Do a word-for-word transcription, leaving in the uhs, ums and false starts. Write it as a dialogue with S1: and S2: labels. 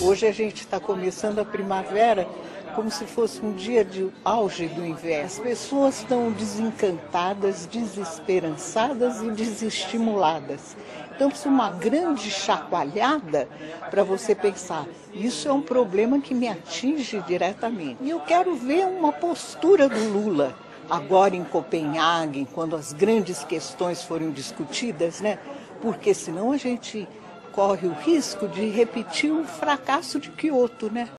S1: Hoje a gente está começando a primavera como se fosse um dia de auge do inverno. As pessoas estão desencantadas, desesperançadas e desestimuladas. Então, precisa uma grande chacoalhada para você pensar, isso é um problema que me atinge diretamente. E eu quero ver uma postura do Lula, agora em Copenhague, quando as grandes questões foram discutidas, né? Porque senão a gente corre o risco de repetir o fracasso de Kyoto, né?